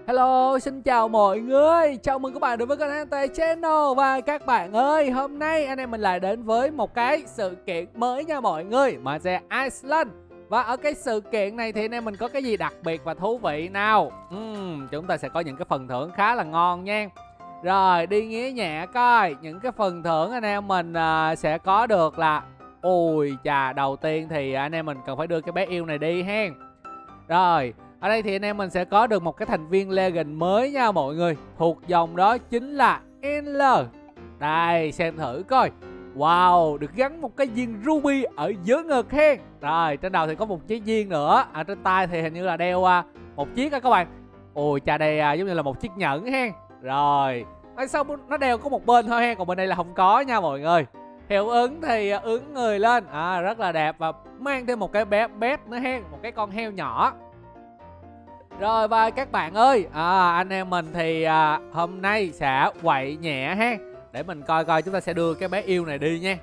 Hello, xin chào mọi người. Chào mừng các bạn đến với kênh HNT Channel. Và các bạn ơi, hôm nay anh em mình lại đến với một cái sự kiện mới nha mọi người, Maze Iceland. Và ở cái sự kiện này thì anh em mình có cái gì đặc biệt và thú vị nào? Chúng ta sẽ có những cái phần thưởng khá là ngon nha. Rồi, đi nghía nhẹ coi. Những cái phần thưởng anh em mình sẽ có được là ui chà, đầu tiên thì anh em mình cần phải đưa cái bé yêu này đi hen. Rồi, ở đây thì anh em mình sẽ có được một cái thành viên Legend mới nha mọi người. Thuộc dòng đó chính là NL. Đây, xem thử coi. Wow, được gắn một cái viên ruby ở giữa ngực hen. Rồi, trên đầu thì có một chiếc viên nữa. Ở trên tay thì hình như là đeo một chiếc á các bạn. Ôi, chà đây giống như là một chiếc nhẫn hen. Rồi, ở sau nó đeo có một bên thôi hen, còn bên đây là không có nha mọi người. Hiệu ứng thì ứng người lên, rất là đẹp. Và mang thêm một cái bé bét nữa hen, một cái con heo nhỏ. Rồi và các bạn ơi, anh em mình thì hôm nay sẽ quậy nhẹ ha. Để mình coi coi chúng ta sẽ đưa cái bé yêu này đi nha.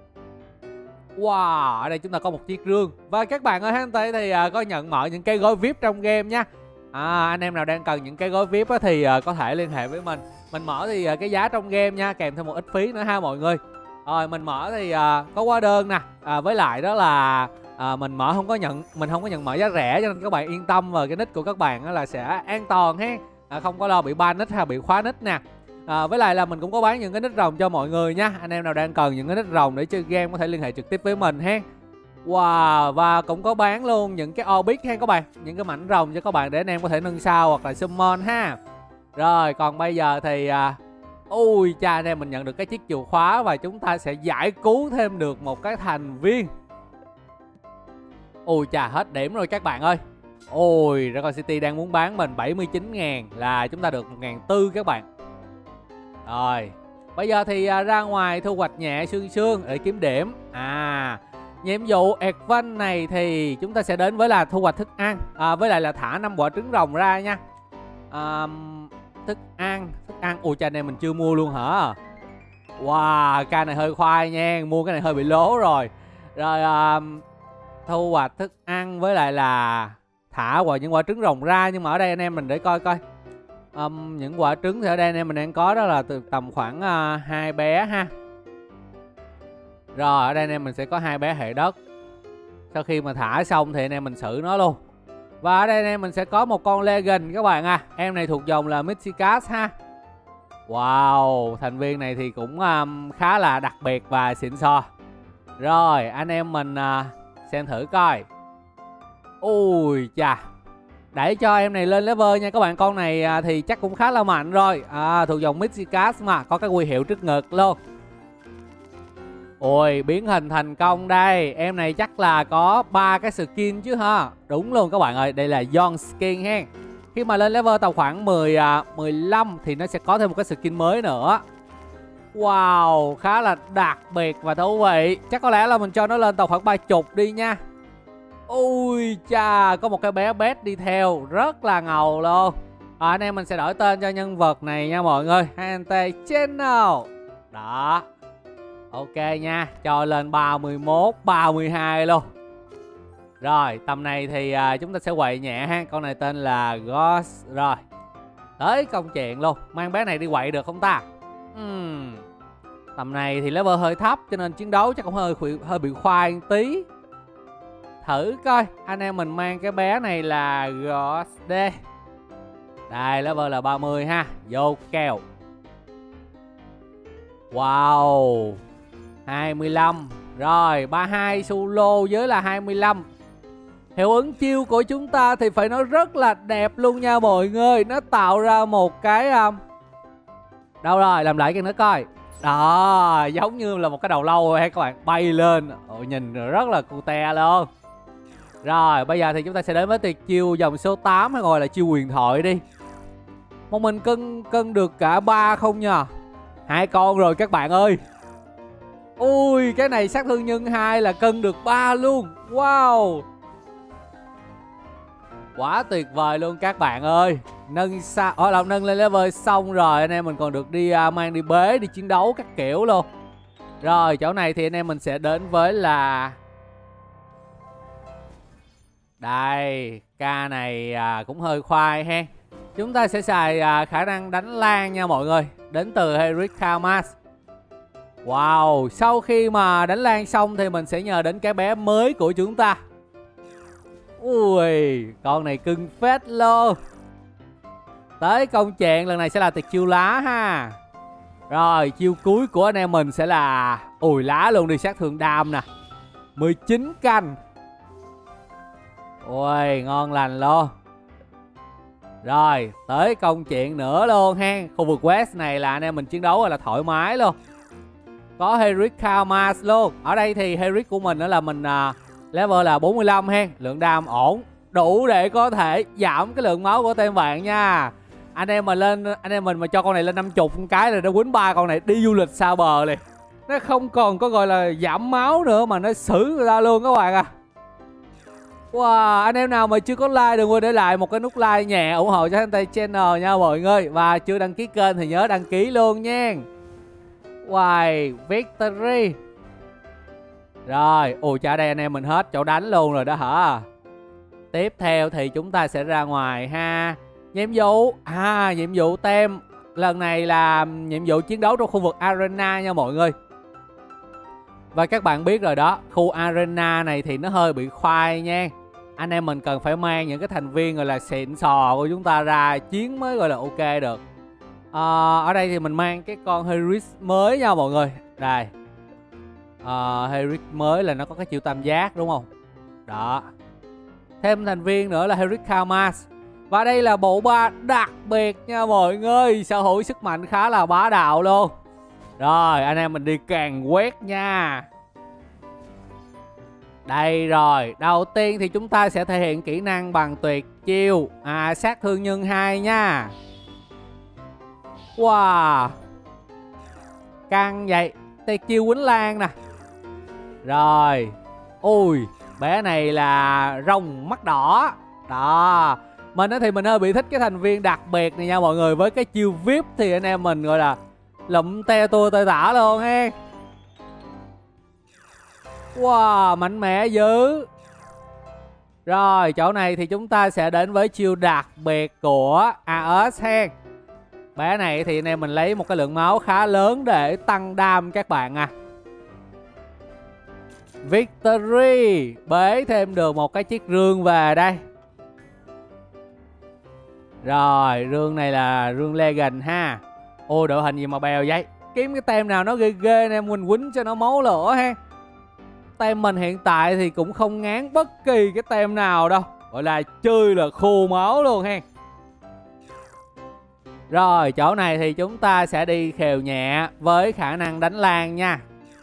Wow, ở đây chúng ta có một chiếc rương. Và các bạn ơi, HNT thì có nhận mở những cái gói VIP trong game nha. Anh em nào đang cần những cái gói VIP thì có thể liên hệ với mình. Mình mở thì cái giá trong game nha, kèm thêm một ít phí nữa ha mọi người. Rồi mình mở thì có hóa đơn nè, với lại đó là mình không có nhận mở giá rẻ, cho nên các bạn yên tâm vào cái nick của các bạn là sẽ an toàn ha, không có lo bị ban nick hay bị khóa nick nè. Với lại là mình cũng có bán những cái nick rồng cho mọi người nha. Anh em nào đang cần những cái nick rồng để chơi game có thể liên hệ trực tiếp với mình ha. Wow, và cũng có bán luôn những cái orbit ha các bạn, những cái mảnh rồng cho các bạn để anh em có thể nâng sao hoặc là summon ha. Rồi còn bây giờ thì ui cha, anh em mình nhận được cái chiếc chìa khóa và chúng ta sẽ giải cứu thêm được một cái thành viên. Ui chà, hết điểm rồi các bạn ơi. Ôi, Dragon City đang muốn bán mình 79.000 là chúng ta được 1.400 các bạn. Rồi, bây giờ thì ra ngoài thu hoạch nhẹ sương sương để kiếm điểm. Nhiệm vụ advance này thì chúng ta sẽ đến với là thu hoạch thức ăn, với lại là thả 5 quả trứng rồng ra nha. Thức ăn. Ui cha, này mình chưa mua luôn hả? Wow, ca này hơi khoai nha, mua cái này hơi bị lố rồi. Rồi thu hoạch thức ăn với lại là thả những quả trứng rồng ra. Nhưng mà ở đây anh em mình để coi coi những quả trứng thì ở đây anh em mình đang có đó là từ tầm khoảng 2 bé ha. Rồi ở đây anh em mình sẽ có 2 bé hệ đất. Sau khi mà thả xong thì anh em mình xử nó luôn. Và ở đây anh em mình sẽ có một con Legend các bạn em này thuộc dòng là Mythicast ha. Wow, thành viên này thì cũng khá là đặc biệt và xịn sò. Rồi anh em mình xem thử coi. Ui chà, để cho em này lên level nha các bạn. Con này thì chắc cũng khá là mạnh rồi, thuộc dòng Mythicast mà, có cái huy hiệu trước ngực luôn. Ôi, biến hình thành công đây. Em này chắc là có 3 cái skin chứ ha. Đúng luôn các bạn ơi, đây là Young Skin ha. Khi mà lên level tầm khoảng 15 thì nó sẽ có thêm một cái skin mới nữa. Wow, khá là đặc biệt và thú vị. Chắc có lẽ là mình cho nó lên tầm khoảng 30 đi nha. Ui cha, có một cái bé bét đi theo, rất là ngầu luôn. Anh em mình sẽ đổi tên cho nhân vật này nha mọi người, HNT Channel. Đó, ok nha, cho lên 31, 32 luôn. Rồi, tầm này thì chúng ta sẽ quậy nhẹ ha. Con này tên là Ghost. Rồi, tới công chuyện luôn. Mang bé này đi quậy được không ta? Tầm này thì level hơi thấp cho nên chiến đấu chắc cũng hơi bị khoai một tí. Thử coi, anh em mình mang cái bé này là Ghost D. Đây, level là 30 ha. Vô kèo. Wow, 25. Rồi, 32 solo với là 25. Hiệu ứng chiêu của chúng ta thì phải nói rất là đẹp luôn nha mọi người. Nó tạo ra một cái đâu rồi, làm lại cái nữa coi. Đó, giống như là một cái đầu lâu hay các bạn, bay lên. Nhìn rất là cute luôn. Rồi, bây giờ thì chúng ta sẽ đến với tuyệt chiêu dòng số 8 hay gọi là chiêu huyền thoại đi. Một mình cân được cả 3 không nha? 2 con rồi các bạn ơi. Ui, cái này sát thương nhân 2 là cân được 3 luôn. Wow, quá tuyệt vời luôn các bạn ơi. Nâng lên level xong rồi anh em mình còn được đi mang đi bế, đi chiến đấu các kiểu luôn. Rồi chỗ này thì anh em mình sẽ đến với là đây, ca này cũng hơi khoai ha. Chúng ta sẽ xài khả năng đánh lan nha mọi người, đến từ Heroic Khamas. Wow, sau khi mà đánh lan xong thì mình sẽ nhờ đến cái bé mới của chúng ta. Ui, con này cưng phết luôn. Tới công chuyện lần này sẽ là tuyệt chiêu lá ha. Rồi, chiêu cuối của anh em mình sẽ là ùi lá luôn đi, sát thương đam nè. 19 canh. Ui, ngon lành luôn. Rồi, tới công chuyện nữa luôn ha. Khu vực West này là anh em mình chiến đấu là thoải mái luôn. Có Heroic Khamas luôn. Ở đây thì Heroic của mình đó là mình level là 45 ha. Lượng đam ổn, đủ để có thể giảm cái lượng máu của team bạn nha. Anh em mình mà cho con này lên 50 cái là nó quýnh 3 con này đi du lịch xa bờ liền. Nó không còn có gọi là giảm máu nữa mà nó xử người ta luôn các bạn à. Wow, anh em nào mà chưa có like đừng quên để lại một cái nút like nhẹ ủng hộ cho Hentai Channel nha mọi người. Và chưa đăng ký kênh thì nhớ đăng ký luôn nha. Wow, victory. Rồi, ôi chả đây anh em mình hết chỗ đánh luôn rồi đó hả. Tiếp theo thì chúng ta sẽ ra ngoài ha. Nhiệm vụ tem lần này là nhiệm vụ chiến đấu trong khu vực arena nha mọi người. Và các bạn biết rồi đó, khu arena này thì nó hơi bị khoai nha. Anh em mình cần phải mang những cái thành viên gọi là xịn sò của chúng ta ra chiến mới gọi là ok được. Ở đây thì mình mang cái con Heroic mới nha mọi người. Đây, Heroic mới là nó có cái chiêu tam giác đúng không? Đó. Thêm thành viên nữa là Heroic Khamas. Và đây là bộ ba đặc biệt nha mọi người. Sở hữu sức mạnh khá là bá đạo luôn. Rồi anh em mình đi càng quét nha. Đây rồi, đầu tiên thì chúng ta sẽ thể hiện kỹ năng bằng tuyệt chiêu sát thương nhân 2 nha. Wow, căng vậy. Tuyệt chiêu quýnh lan nè. Rồi, ui, bé này là rồng mắt đỏ. Đó, mình thì mình hơi bị thích cái thành viên đặc biệt này nha mọi người. Với cái chiêu VIP thì anh em mình gọi là lụm te tua tơi tả luôn ha. Wow, mạnh mẽ dữ. Rồi, chỗ này thì chúng ta sẽ đến với chiêu đặc biệt của AS ha. Bé này thì anh em mình lấy một cái lượng máu khá lớn để tăng đam các bạn à. Victory. Bế thêm được một cái chiếc rương về đây. Rồi, rương này là rương Legend ha. Ô, đội hình gì mà bèo vậy. Kiếm cái tem nào nó ghê ghê anh em mình quýnh cho nó máu lửa ha. Tem mình hiện tại thì cũng không ngán bất kỳ cái tem nào đâu. Gọi là chơi là khô máu luôn ha. Rồi, chỗ này thì chúng ta sẽ đi khều nhẹ với khả năng đánh lan nha.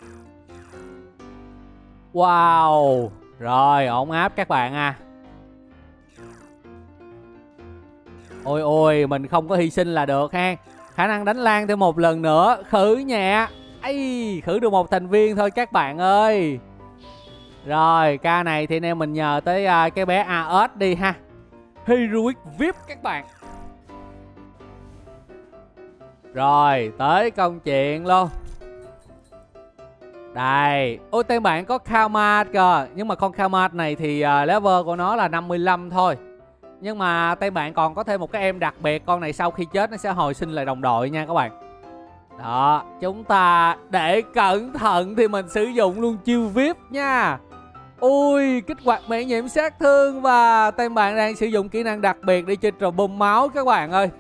Wow. Rồi, ổn áp các bạn à. Ôi ôi, mình không có hy sinh là được ha. Khả năng đánh lan thêm một lần nữa. Khử nhẹ. Ây, khử được một thành viên thôi các bạn ơi. Rồi, ca này thì anh em mình nhờ tới cái bé AS đi ha. Heroic VIP các bạn. Rồi, tới công chuyện luôn. Đây, ôi tên bạn có Khamas cơ. Nhưng mà con Khamas này thì level của nó là 55 thôi. Nhưng mà tên bạn còn có thêm một cái em đặc biệt. Con này sau khi chết nó sẽ hồi sinh lại đồng đội nha các bạn. Đó, chúng ta để cẩn thận thì mình sử dụng luôn chiêu VIP nha. Ui, kích hoạt miễn nhiễm sát thương. Và tên bạn đang sử dụng kỹ năng đặc biệt để chơi trò bơm máu các bạn ơi.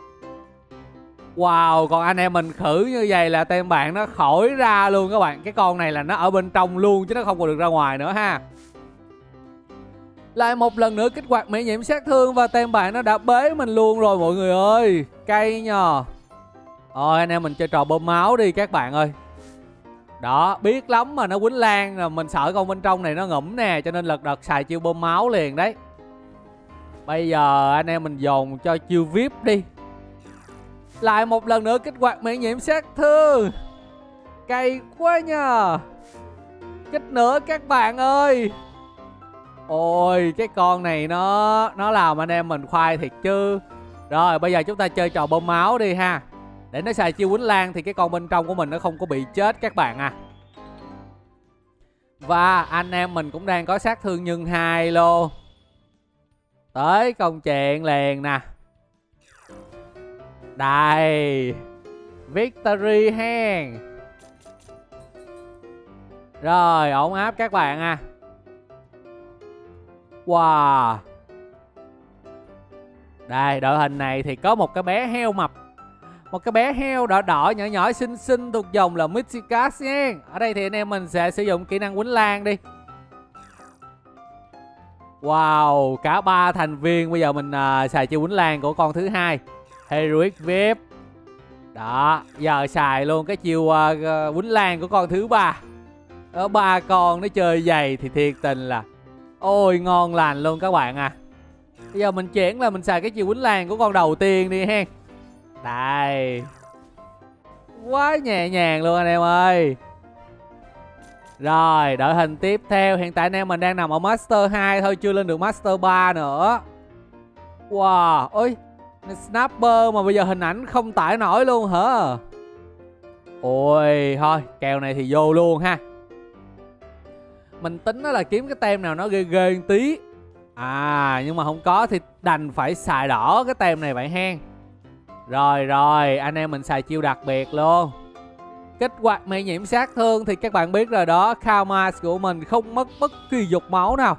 Wow, còn anh em mình khử như vậy là tên bạn nó khỏi ra luôn các bạn. Cái con này là nó ở bên trong luôn chứ nó không còn được ra ngoài nữa ha. Lại một lần nữa kích hoạt miễn nhiễm sát thương. Và tên bạn nó đã bế mình luôn rồi mọi người ơi. Cay nhờ. Rồi anh em mình chơi trò bơm máu đi các bạn ơi. Đó, biết lắm mà nó quýnh lan là mình sợ con bên trong này nó ngủm nè. Cho nên lật đật xài chiêu bơm máu liền đấy. Bây giờ anh em mình dồn cho chiêu VIP đi. Lại một lần nữa kích hoạt miễn nhiễm sát thương. Cay quá nhờ. Kích nữa các bạn ơi. Ôi, cái con này nó làm anh em mình khoai thiệt chứ. Rồi, bây giờ chúng ta chơi trò bơm máu đi ha. Để nó xài chiêu quýnh lan thì cái con bên trong của mình nó không có bị chết các bạn à. Và anh em mình cũng đang có sát thương nhân 2 luôn. Tới công chuyện liền nè. Đây, Victory hen. Rồi, ổn áp các bạn à. Wow. Đây, đội hình này thì có một cái bé heo mập, một cái bé heo đỏ đỏ nhỏ nhỏ xinh xinh thuộc dòng là Mythicast nha. Ở đây thì anh em mình sẽ sử dụng kỹ năng quýnh lan đi. Wow, cả 3 thành viên. Bây giờ mình xài chiêu quýnh lan của con thứ hai, Heroic VIP. Đó, giờ xài luôn cái chiêu quýnh lan của con thứ ba. Ở 3 con nó chơi dày thì thiệt tình là ôi ngon lành luôn các bạn à. Bây giờ mình chuyển là mình xài cái chiêu quýnh lan của con đầu tiên đi hen. Đây, quá nhẹ nhàng luôn anh em ơi. Rồi, đội hình tiếp theo. Hiện tại anh em mình đang nằm ở Master 2 thôi, chưa lên được Master 3 nữa. Wow, ôi Snapper mà bây giờ hình ảnh không tải nổi luôn hả? Ôi, thôi kèo này thì vô luôn ha. Mình tính đó là kiếm cái tem nào nó ghê ghê một tí. Nhưng mà không có thì đành phải xài đỏ cái tem này vậy hen. Rồi, anh em mình xài chiêu đặc biệt luôn. Kích hoạt miễn nhiễm sát thương thì các bạn biết rồi đó, Kamas của mình không mất bất kỳ giọt máu nào.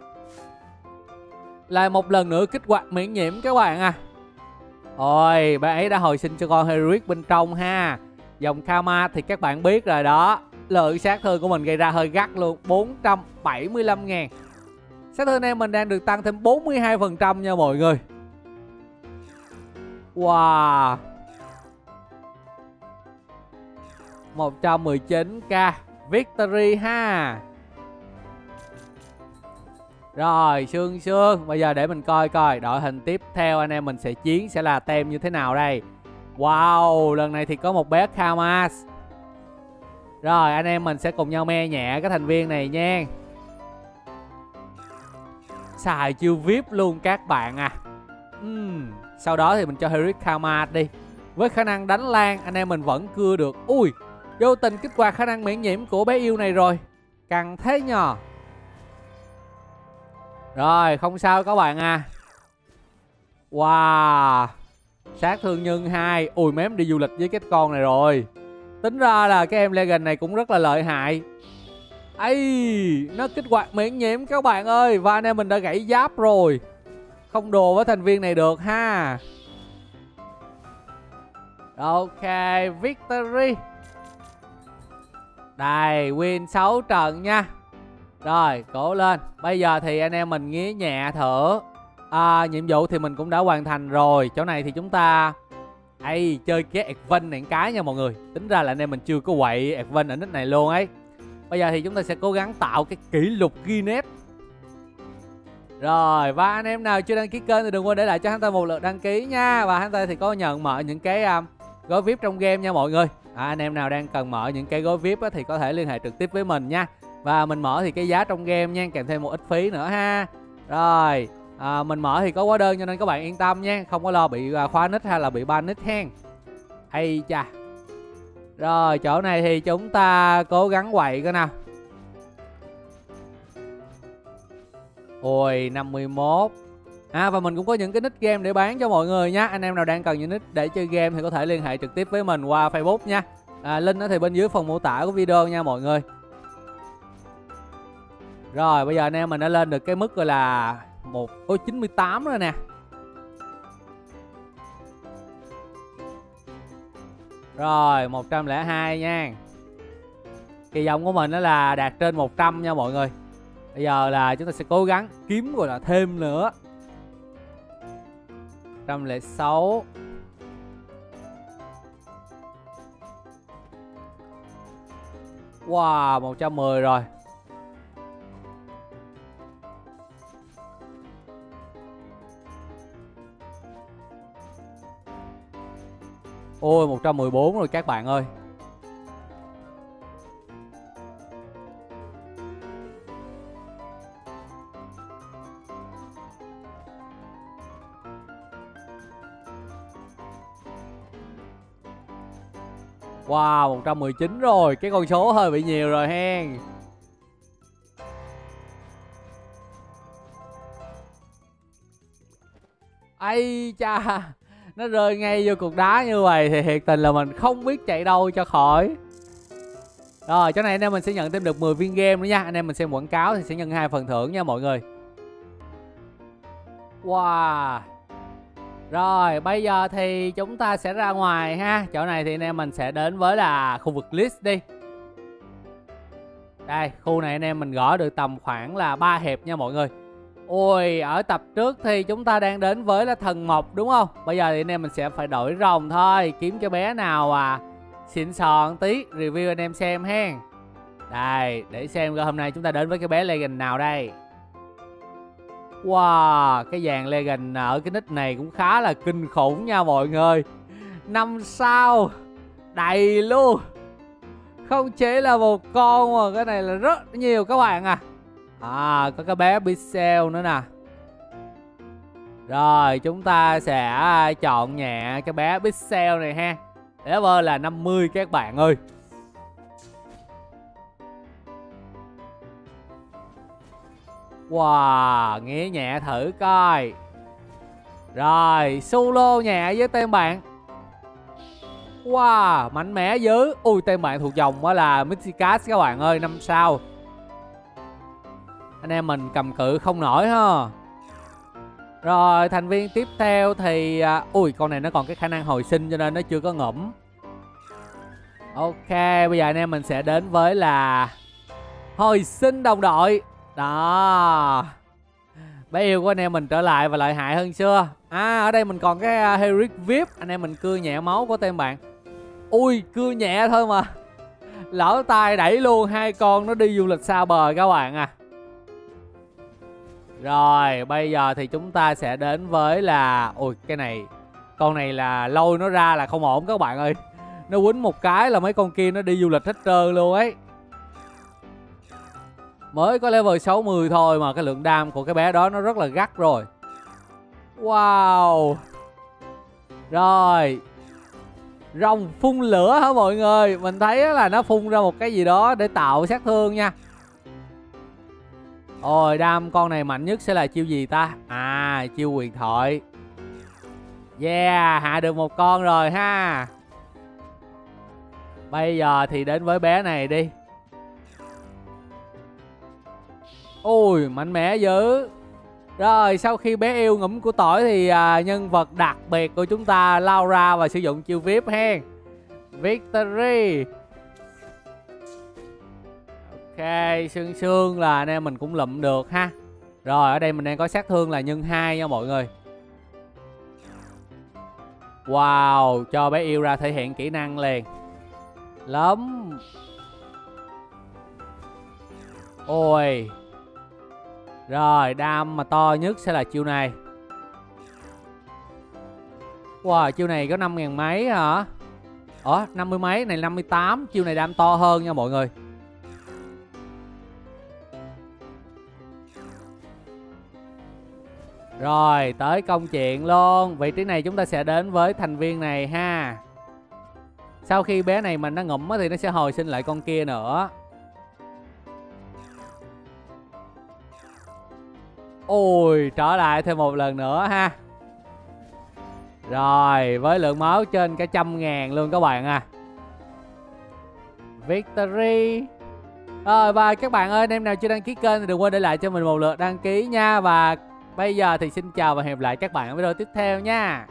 Lại một lần nữa kích hoạt miễn nhiễm các bạn à. Ôi, bạn ấy đã hồi sinh cho con Heroic bên trong ha. Dòng Kamas thì các bạn biết rồi đó, lượng sát thương của mình gây ra hơi gắt luôn, 475.000. Sát thương em mình đang được tăng thêm 42% nha mọi người. Wow, 119k Victory ha. Rồi, sương. Bây giờ để mình coi đội hình tiếp theo anh em mình sẽ chiến sẽ là tem như thế nào đây. Wow, lần này thì có một bé Kamas. Rồi, anh em mình sẽ cùng nhau me nhẹ cái thành viên này nha. Xài chiêu VIP luôn các bạn à. Sau đó thì mình cho Heroic Kamas đi. Với khả năng đánh lan anh em mình vẫn cưa được. Ui, vô tình kích hoạt khả năng miễn nhiễm của bé yêu này rồi. Căng thế nhờ. Rồi, không sao các bạn à. Wow, sát thương nhân 2. Ui, mém đi du lịch với cái con này rồi. Tính ra là cái em Legend này cũng rất là lợi hại. Ây, nó kích hoạt miễn nhiễm các bạn ơi. Và anh em mình đã gãy giáp rồi. Không đùa với thành viên này được ha. Ok, Victory. Đây, win 6 trận nha. Rồi, cố lên. Bây giờ thì anh em mình nghía nhẹ thử. Nhiệm vụ thì mình cũng đã hoàn thành rồi. Chỗ này thì chúng ta chơi cái advent này cái nha mọi người. Tính ra là anh em mình chưa có quậy advent ở nick này luôn ấy. Bây giờ thì chúng ta sẽ cố gắng tạo cái kỷ lục Guinness. Rồi, và anh em nào chưa đăng ký kênh thì đừng quên để lại cho Hunter một lượt đăng ký nha. Và Hunter thì có nhận mở những cái gói VIP trong game nha mọi người. Anh em nào đang cần mở những cái gói VIP thì có thể liên hệ trực tiếp với mình nha. Và mình mở thì cái giá trong game nha, kèm thêm một ít phí nữa ha. Rồi, mình mở thì có hóa đơn cho nên các bạn yên tâm nha, không có lo bị khóa nick hay là bị ban nick hen. Ây chà. Rồi, chỗ này thì chúng ta cố gắng quậy coi nào. Ôi, 51. Và mình cũng có những cái nick game để bán cho mọi người nha. Anh em nào đang cần những nick để chơi game thì có thể liên hệ trực tiếp với mình qua Facebook nha. Link đó thì bên dưới phần mô tả của video nha mọi người. Rồi, bây giờ anh em mình đã lên được cái mức gọi là 98 rồi nè. Rồi, 102 nha. Kỳ vọng của mình đó là đạt trên 100 nha mọi người. Bây giờ là chúng ta sẽ cố gắng kiếm gọi là thêm nữa. 106. Wow, 110 rồi. Ôi, 114 rồi các bạn ơi. Wow, 119 rồi. Cái con số hơi bị nhiều rồi hen. Ây cha, Nó rơi ngay vô cục đá như vậy thì thiệt tình là mình không biết chạy đâu cho khỏi. Rồi chỗ này anh em mình sẽ nhận thêm được 10 viên game nữa nha. Anh em mình xem quảng cáo thì sẽ nhận 2 phần thưởng nha mọi người. Wow. Rồi bây giờ thì chúng ta sẽ ra ngoài ha. Chỗ này thì anh em mình sẽ đến với là khu vực list đi. Đây, khu này anh em mình gõ được tầm khoảng là 3 hiệp nha mọi người. Ôi, ở tập trước thì chúng ta đang đến với là thần mộc đúng không? Bây giờ thì anh em mình sẽ phải đổi rồng thôi. Kiếm cho bé nào xịn sò tí, review anh em xem hen. Đây, để xem coi hôm nay chúng ta đến với cái bé Legend nào đây. Wow, cái dàn Legend ở cái nick này cũng khá là kinh khủng nha mọi người. 5 sao đầy luôn. Không chỉ là một con mà cái này là rất nhiều các bạn à. Có cái bé Pixel nữa nè. Rồi chúng ta sẽ chọn nhẹ cái bé Pixel này ha. Level là 50 các bạn ơi. Wow, nghe nhẹ thử coi. Rồi, solo nhẹ với tên bạn. Wow, mạnh mẽ dữ. Ui, tên bạn thuộc dòng đó là Mythicast các bạn ơi, 5 sao. Anh em mình cầm cự không nổi ha. Rồi, thành viên tiếp theo thì ui, con này nó còn cái khả năng hồi sinh cho nên nó chưa có ngủm. Ok, bây giờ anh em mình sẽ đến với là hồi sinh đồng đội. Đó. Bé yêu của anh em mình trở lại và lợi hại hơn xưa. Ở đây mình còn cái Heroic VIP. Anh em mình cưa nhẹ máu của tên bạn. Ui, cưa nhẹ thôi mà lỡ tay đẩy luôn hai con nó đi du lịch xa bờ các bạn à. Rồi bây giờ thì chúng ta sẽ đến với là ui, cái này, con này là lôi nó ra là không ổn các bạn ơi. Nó quýnh một cái là mấy con kia nó đi du lịch hết trơn luôn ấy. Mới có level 60 thôi mà cái lượng đam của cái bé đó nó rất là gắt rồi. Wow. Rồi, rồng phun lửa hả mọi người? Mình thấy là nó phun ra một cái gì đó để tạo sát thương nha. Ôi, đam con này mạnh nhất sẽ là chiêu gì ta? Chiêu huyền thoại. Yeah, hạ được một con rồi ha. Bây giờ thì đến với bé này đi. Ui, mạnh mẽ dữ. Rồi, sau khi bé yêu ngủm của tỏi thì nhân vật đặc biệt của chúng ta lao ra và sử dụng chiêu VIP hen. Victory. Ok, sương sương là anh em mình cũng lụm được ha. Rồi, ở đây mình đang có sát thương là nhân 2 nha mọi người. Wow, cho bé yêu ra thể hiện kỹ năng liền. Lắm. Ôi. Rồi, đam mà to nhất sẽ là chiêu này. Wow, chiêu này có 5.000 mấy hả? 50 mấy, này 58. Chiêu này đam to hơn nha mọi người. Rồi, tới công chuyện luôn. Vị trí này chúng ta sẽ đến với thành viên này ha. Sau khi bé này mình nó ngủm thì nó sẽ hồi sinh lại con kia nữa. Ôi, trở lại thêm một lần nữa ha. Rồi, với lượng máu trên cả 100.000 luôn các bạn à. Victory. Rồi, và các bạn ơi, anh em nào chưa đăng ký kênh thì đừng quên để lại cho mình một lượt đăng ký nha. Và bây giờ thì xin chào và hẹn gặp lại các bạn ở video tiếp theo nha.